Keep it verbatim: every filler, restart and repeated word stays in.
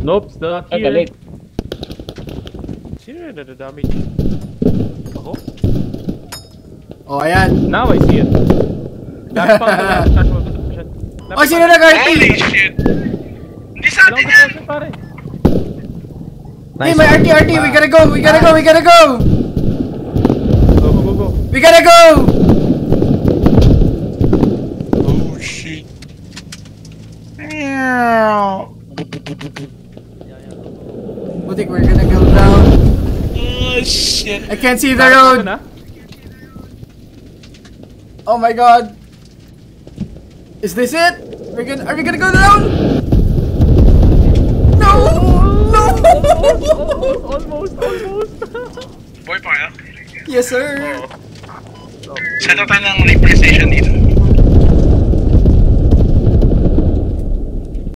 Nope, still not here. Galit. Sino na damage? Ako? Oh, ayan. Now I see it. Last pang to last. Last pang to last. Oh, sino nag-R T? Holy shit! Hindi sa atin yan! Nice. Pare. Hey, may R T, R T. We gotta go, we gotta go, we gotta go. Go, go, go, go. We gotta go. Oh shit. Butik, we're gonna go down. Oh shit. I can't see the Tara, road. na. Oh my god. Is this it? We're gonna, are we gonna go down? No! No! Almost, almost. Boy pa kaya? Yes, sir. Oo. Set up tayo ng replay station dito.